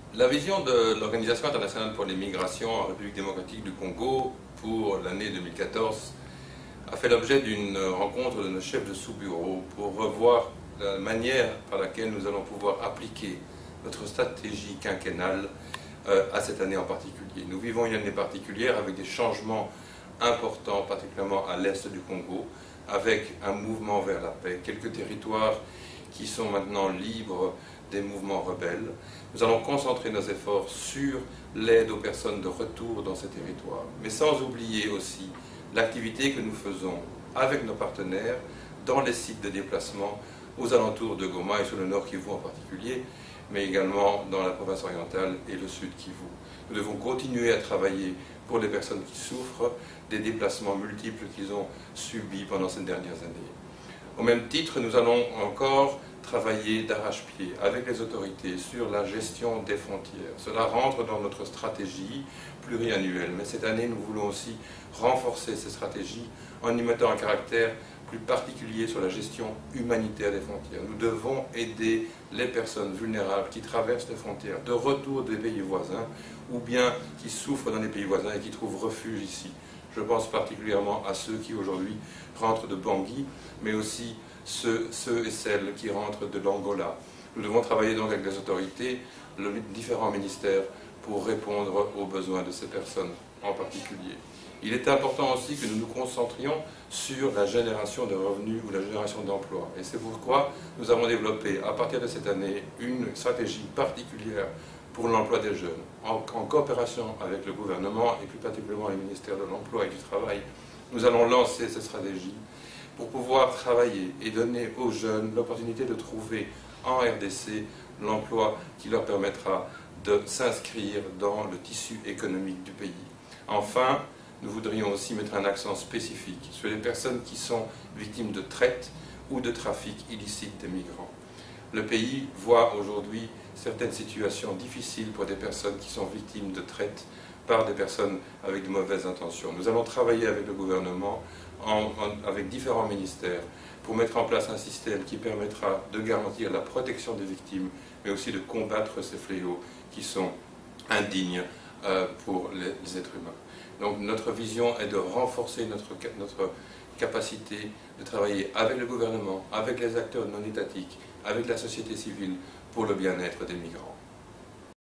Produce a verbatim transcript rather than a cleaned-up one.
La vision de l'Organisation internationale pour les migrations en République démocratique du Congo pour l'année deux mille quatorze a fait l'objet d'une rencontre de nos chefs de sous-bureau pour revoir la manière par laquelle nous allons pouvoir appliquer notre stratégie quinquennale euh, à cette année en particulier. Nous vivons une année particulière avec des changements importants, particulièrement à l'est du Congo, avec un mouvement vers la paix, quelques territoires qui sont maintenant libres des mouvements rebelles. Nous allons concentrer nos efforts sur l'aide aux personnes de retour dans ces territoires, mais sans oublier aussi l'activité que nous faisons avec nos partenaires dans les sites de déplacement aux alentours de Goma et sur le nord Kivu en particulier, mais également dans la province orientale et le sud Kivu. Nous devons continuer à travailler pour les personnes qui souffrent des déplacements multiples qu'ils ont subis pendant ces dernières années. Au même titre, nous allons encore travailler d'arrache-pied avec les autorités sur la gestion des frontières. Cela rentre dans notre stratégie pluriannuelle, mais cette année, nous voulons aussi renforcer ces stratégies en y mettant un caractère plus particulier sur la gestion humanitaire des frontières. Nous devons aider les personnes vulnérables qui traversent les frontières de retour des pays voisins ou bien qui souffrent dans les pays voisins et qui trouvent refuge ici. Je pense particulièrement à ceux qui aujourd'hui rentrent de Bangui, mais aussi ceux, ceux et celles qui rentrent de l'Angola. Nous devons travailler donc avec les autorités, les différents ministères, pour répondre aux besoins de ces personnes en particulier. Il est important aussi que nous nous concentrions sur la génération de revenus ou la génération d'emplois. Et c'est pourquoi nous avons développé, à partir de cette année, une stratégie particulière pour l'emploi des jeunes, en, en coopération avec le gouvernement et plus particulièrement le ministère de l'Emploi et du Travail. Nous allons lancer cette stratégie pour pouvoir travailler et donner aux jeunes l'opportunité de trouver en R D C l'emploi qui leur permettra de s'inscrire dans le tissu économique du pays. Enfin, nous voudrions aussi mettre un accent spécifique sur les personnes qui sont victimes de traite ou de trafic illicite des migrants. Le pays voit aujourd'hui certaines situations difficiles pour des personnes qui sont victimes de traite par des personnes avec de mauvaises intentions. Nous allons travailler avec le gouvernement, en, en, avec différents ministères, pour mettre en place un système qui permettra de garantir la protection des victimes, mais aussi de combattre ces fléaux qui sont indignes euh, pour les, les êtres humains. Donc notre vision est de renforcer notre, notre capacité de travailler avec le gouvernement, avec les acteurs non étatiques, avec la société civile pour le bien-être des migrants.